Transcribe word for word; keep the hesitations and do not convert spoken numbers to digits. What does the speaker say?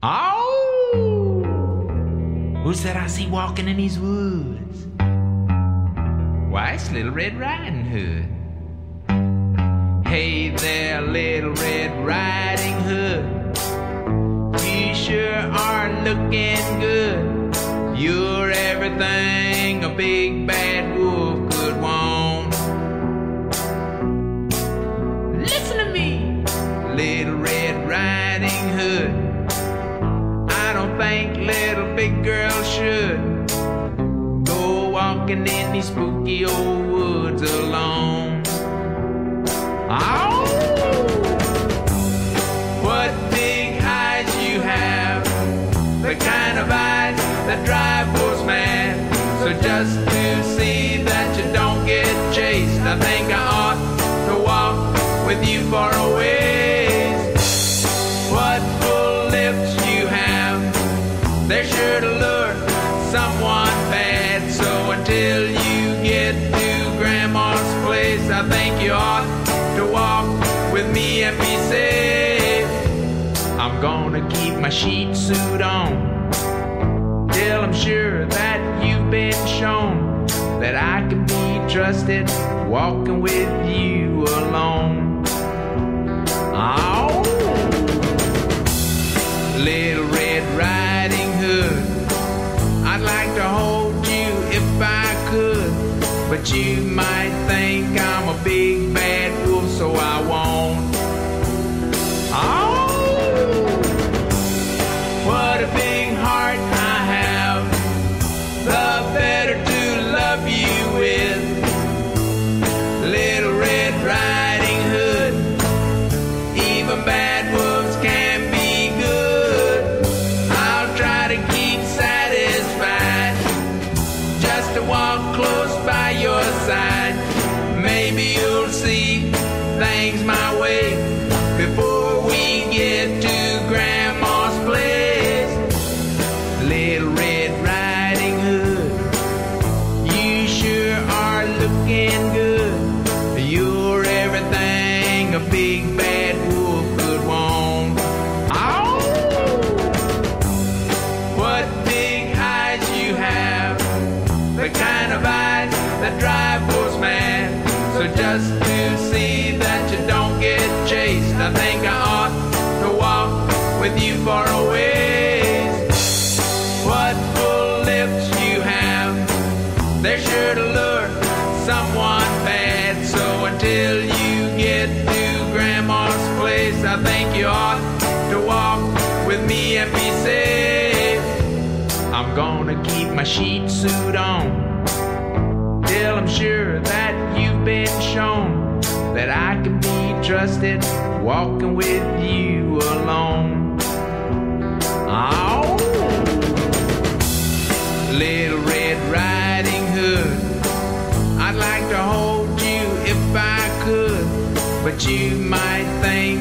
Oh, who's that I see walking in these woods? Why, it's Little Red Riding Hood. Hey there, Little Red Riding Hood, you sure are looking good. You're everything a big bad wolf could want. Listen to me, Little Red Riding Hood, I don't think little big girls should go walking in these spooky old woods alone. Oh, what big eyes you have, the kind of eyes that drive wolves mad. So just to see that you don't get chased, I think I ought to walk with you for a ways. What full lips you have, they're sure to lure someone bad. So until you get to Grandma's place, I think you ought to walk with me and be safe. I'm gonna keep my sheet suit on till I'm sure that you've been shown that I can be trusted walking with you alone. Oh, Little Red Riding Hood, I'd like to hold you if I could, but you might think I'm a big bad wolf, so I won't. Oh, what a big heart I have, the better to love you with. Little Red Riding Hood, even bad wolves can be good. I'll try to keep satisfied just to walk close by your side. Maybe you'll see things my way before we get to Grandma's place. Little Red Riding Hood, you sure are looking good. You're everything a big bad wolf could want. Oh, what big eyes you have, the kind of eyes that drive wolves mad. So just to see that you don't get chased, I think I ought to walk with you for a ways. What full lips you have, they're sure to lure someone bad. So until you get to Grandma's place, I think you ought to walk with me and be safe. I'm gonna keep my sheet suit on till I'm sure that you've been shown that I can be trusted walking with you alone. Oh, Little Red Riding Hood, I'd like to hold you if I could, but you might think